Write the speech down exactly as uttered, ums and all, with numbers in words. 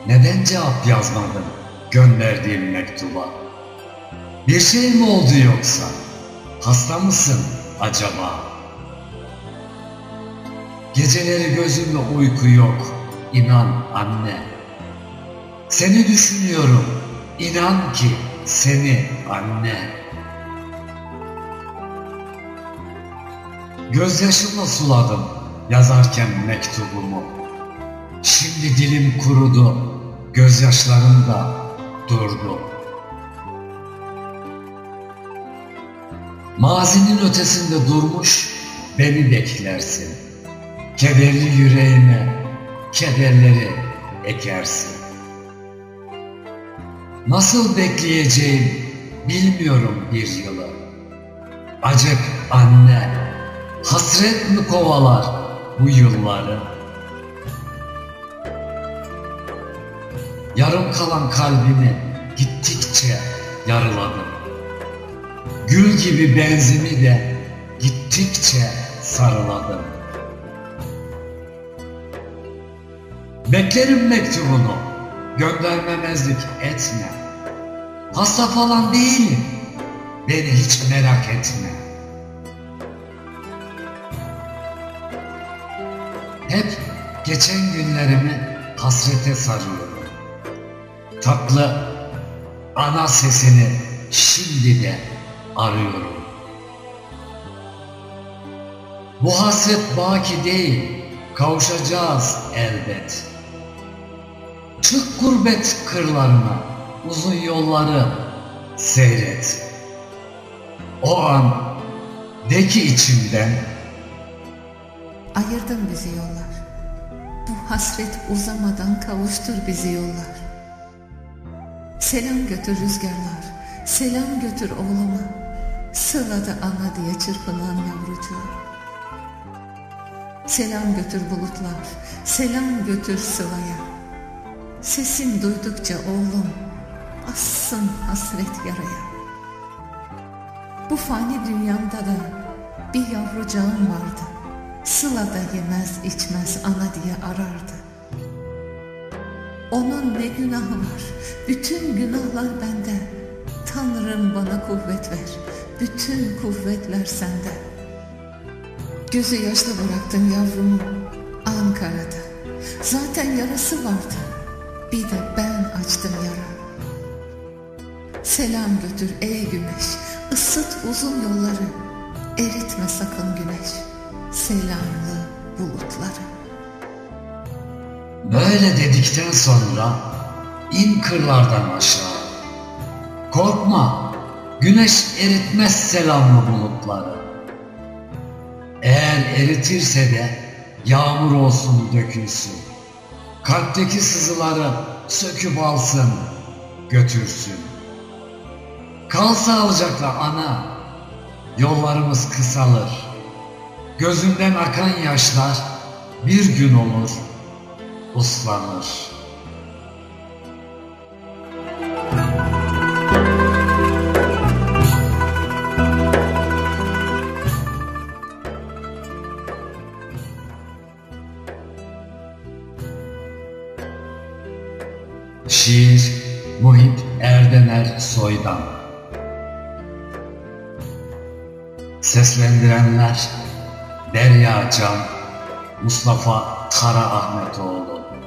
Neden cevap yazmadın gönderdiğim mektuba? Bir şey mi oldu yoksa? Hasta mısın acaba? Geceleri gözümde uyku yok, inan anne. Seni düşünüyorum, inan ki seni anne. Gözyaşımla suladım yazarken mektubumu. Şimdi dilim kurudu, gözyaşlarım da durdu. Mazinin ötesinde durmuş beni beklersin. Kederli yüreğime kederleri ekersin. Nasıl bekleyeceğim bilmiyorum bir yılı. Acık anne, hasret mi kovalar bu yılları? Yarım kalan kalbimi gittikçe yarıladım. Gül gibi benzimi de gittikçe sarıladım. Beklerim mektubunu, göndermemezlik etme. Hasta falan değilim, beni hiç merak etme. Hep geçen günlerimi hasrete sarıyorum. Tatlı ana sesini şimdi de arıyorum. Bu hasret baki değil, kavuşacağız elbet. Çık gurbet kırlarına, uzun yolları seyret. O an de ki içimden, ayırdın bizi yollar. Bu hasret uzamadan kavuştur bizi yollar. Selam götür rüzgarlar, selam götür oğluma. Sılada ana diye çırpınan yavrucuğa. Selam götür bulutlar, selam götür Sıla'ya. Sesin duydukça oğlum, bassın hasret yaraya. Bu fani dünyamda da bir yavrucağım vardı. Sıla'da yemez içmez ana diye arardı. Onun ne günahı var, bütün günahlar bende. Tanrım bana kuvvet ver, bütün kuvvetler sende. Gözü yaşlı bıraktın yavrumu Ankara'da. Zaten yarası vardı, bir de ben açtım yara. Selam götür ey güneş, ısıt uzun yolları. Eritme sakın güneş, selamlı bulutları. Böyle dedikten sonra in kırlardan aşağı. Korkma, güneş eritmez selamlı bulutları. Eğer eritirse de yağmur olsun dökülsün. Kalpteki sızıları söküp alsın, götürsün. Kal sağlıcakla ana, yollarımız kısalır. Gözünden akan yaşlar bir gün olur, uslanır. Şiir Muhit Erdener Soy'dan. Seslendirenler Derya Can, Mustafa Karaahmetoğlu.